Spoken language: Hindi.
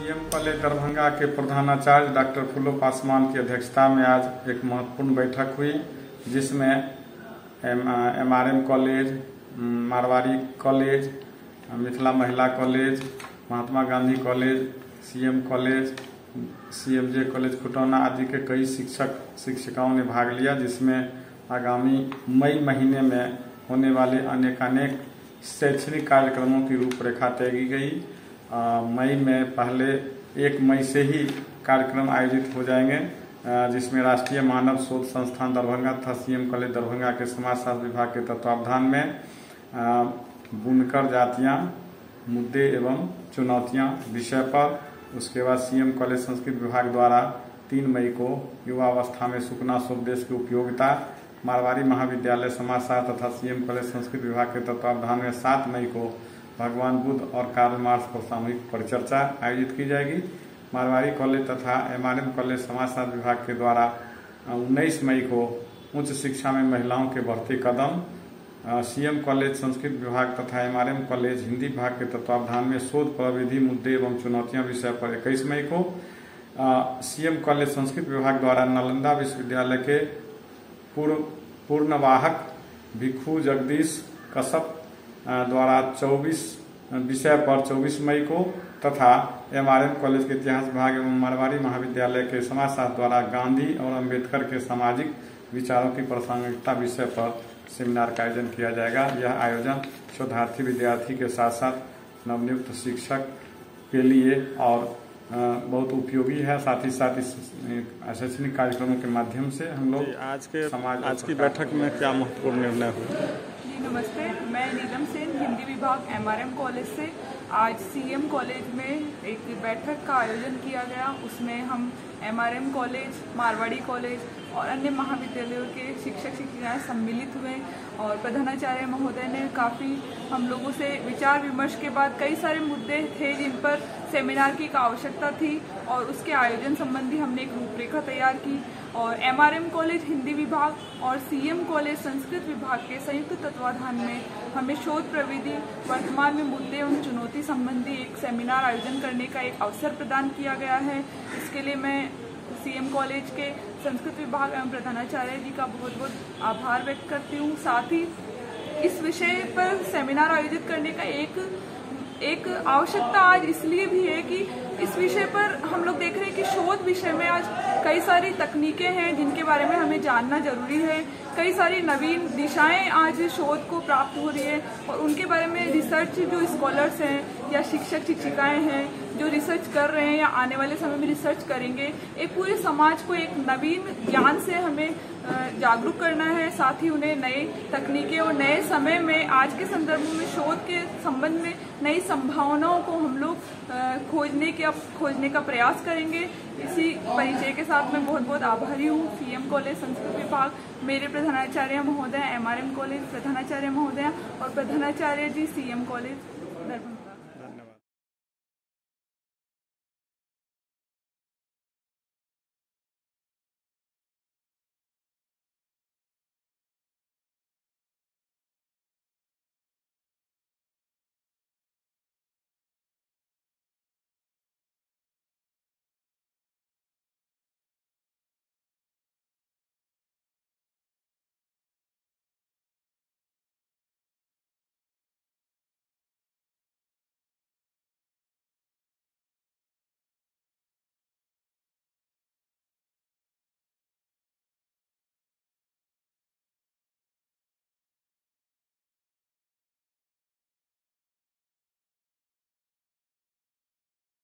सीएम कॉलेज दरभंगा के प्रधानाचार्य डॉक्टर फूलो पासवान की अध्यक्षता में आज एक महत्वपूर्ण बैठक हुई, जिसमें MRM college, Marwari college, Mithila Mahila college, Mahatma Gandhi college, CM college, CMJ college Khutauna आदि के कई शिक्षिकाओं ने भाग लिया, जिसमें आगामी मई महीने में होने वाले अनेकानेक शैक्षणिक कार्यक्रमों की रूपरेखा तय की गई। मई में पहले 1 मई से ही कार्यक्रम आयोजित हो जाएंगे, जिसमें राष्ट्रीय मानव शोध संस्थान दरभंगा तथा सीएम कॉलेज दरभंगा के समाजशास्त्र विभाग के तत्वावधान में बुनकर जातियां, मुद्दे एवं चुनौतियां विषय पर, उसके बाद सीएम कॉलेज संस्कृत विभाग द्वारा 3 मई को युवावस्था में सुकना स्वदेश की उपयोगिता, मारवाड़ी महाविद्यालय समाजशास्त्र तथा सीएम कॉलेज संस्कृत विभाग के तत्वावधान में 7 मई को भगवान बुद्ध और कार्ल मार्क्स पर सामूहिक परिचर्चा आयोजित की जाएगी। मारवाड़ी कॉलेज तथा एमआरएम कॉलेज समाजशास्त्र विभाग के द्वारा 19 मई को उच्च शिक्षा में महिलाओं के बढ़ते कदम, सीएम कॉलेज संस्कृत विभाग तथा एमआरएम कॉलेज हिंदी विभाग के तत्वावधान में शोध प्रविधि, मुद्दे एवं चुनौतियां विषय पर 21 मई को सीएम कॉलेज संस्कृत विभाग द्वारा नालंदा विश्वविद्यालय के पूर्णवाहक भिक्षु जगदीश कश्यप द्वारा 24 विषय पर 24 मई को तथा एमआरएम कॉलेज के इतिहास विभाग एवं मारवाड़ी महाविद्यालय के समाजशास्त्र द्वारा गांधी और अंबेडकर के सामाजिक विचारों की प्रासंगिकता विषय पर सेमिनार का आयोजन किया जाएगा। यह आयोजन शोधार्थी विद्यार्थी के साथ साथ नवनियुक्त शिक्षक के लिए और बहुत उपयोगी है। साथ ही साथ इस शैक्षणिक कार्यक्रमों के माध्यम से हम लोग आज की बैठक में क्या महत्वपूर्ण निर्णय हुए? जी नमस्ते, मैं नीलम सेन, हिंदी विभाग एमआरएम कॉलेज से। आज सीएम कॉलेज में एक बैठक का आयोजन किया गया। उसमें हम एमआरएम कॉलेज, मारवाड़ी कॉलेज और अन्य महाविद्यालयों के शिक्षक शिक्षिकाएं सम्मिलित हुए और प्रधानाचार्य महोदय ने काफ़ी हम लोगों से विचार विमर्श के बाद कई सारे मुद्दे थे जिन पर सेमिनार की आवश्यकता थी और उसके आयोजन संबंधी हमने एक रूपरेखा तैयार की। और एमआरएम कॉलेज हिंदी विभाग और सीएम कॉलेज संस्कृत विभाग के संयुक्त तत्वाधान में हमें शोध प्रविधि, वर्तमान में मुद्दे एवं चुनौती संबंधी एक सेमिनार आयोजन करने का एक अवसर प्रदान किया गया है। इसके लिए मैं सीएम कॉलेज के संस्कृत विभाग एवं प्रधानाचार्य जी का बहुत बहुत आभार व्यक्त करती हूँ। साथ ही इस विषय पर सेमिनार आयोजित करने का एक आवश्यकता आज इसलिए भी है कि इस विषय पर हम लोग देख रहे हैं कि शोध विषय में आज कई सारी तकनीकें हैं जिनके बारे में हमें जानना जरूरी है। कई सारी नवीन दिशाएं आज शोध को प्राप्त हो रही है और उनके बारे में रिसर्च जो स्कॉलर्स हैं या शिक्षक शिक्षिकाएं हैं जो रिसर्च कर रहे हैं या आने वाले समय में रिसर्च करेंगे, एक पूरे समाज को एक नवीन ज्ञान से हमें जागरूक करना है। साथ ही उन्हें नई तकनीकें और नए समय में आज के संदर्भ में शोध के संबंध में नई संभावनाओं को हम लोग खोजने का प्रयास करेंगे। इसी परिचय के साथ मैं बहुत बहुत आभारी हूँ सीएम कॉलेज संस्कृत विभाग, मेरे प्रधानाचार्य महोदय, एमआरएम कॉलेज प्रधानाचार्य महोदय और प्रधानाचार्य जी सीएम कॉलेज दरभंगा।